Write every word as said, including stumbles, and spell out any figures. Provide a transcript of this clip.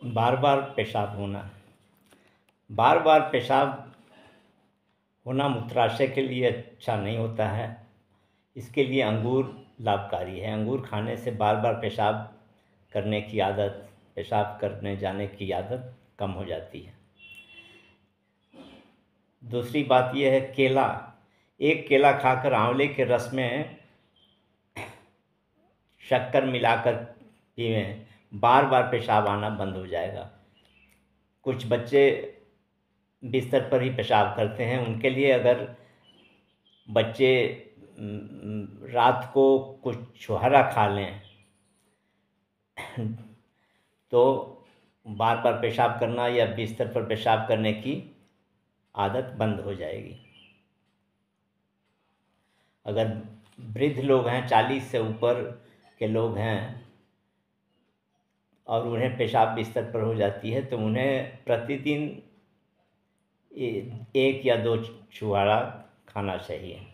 बार बार पेशाब होना। बार बार पेशाब होना मूत्राशय के लिए अच्छा नहीं होता है। इसके लिए अंगूर लाभकारी है। अंगूर खाने से बार बार पेशाब करने की आदत, पेशाब करने जाने की आदत कम हो जाती है। दूसरी बात यह है, केला। एक केला खाकर आंवले के रस में शक्कर मिलाकर पीएं, बार बार पेशाब आना बंद हो जाएगा। कुछ बच्चे बिस्तर पर ही पेशाब करते हैं, उनके लिए अगर बच्चे रात को कुछ छुहारा खा लें तो बार बार पेशाब करना या बिस्तर पर पेशाब करने की आदत बंद हो जाएगी। अगर वृद्ध लोग हैं, चालीस से ऊपर के लोग हैं और उन्हें पेशाब बिस्तर पर हो जाती है तो उन्हें प्रतिदिन एक या दो छुहारा खाना चाहिए।